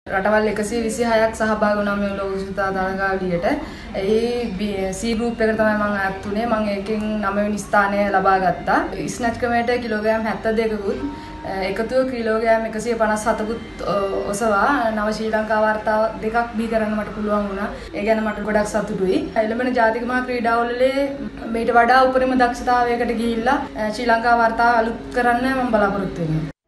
රටවල් 126ක් සහභාගී වුණා මේ ලෝක කුසලතා තරගාවලියට. ඒ C group එකට තමයි මම ඇත් උනේ. මම ඒකෙන් 9 වෙනි ස්ථානය ලබා ගත්තා. ස්නැච් ක්‍රමයට කිලෝග්‍රෑම් 72කුත් එකතුව කිලෝග්‍රෑම් 157කුත් ඔසවා නව ශ්‍රී ලංකා වාර්තා දෙකක් බිහි කරන්න මට පුළුවන් වුණා. ඒ ගැන මට ගොඩක් සතුටුයි. එළඹෙන ජාතික මහා ක්‍රීඩාවලේ මේට වඩා උපරිම දක්ෂතාවයකට ගිහිල්ලා ශ්‍රී ලංකා වාර්තාව අලුත් කරන්න මම බලාපොරොත්තු වෙනවා.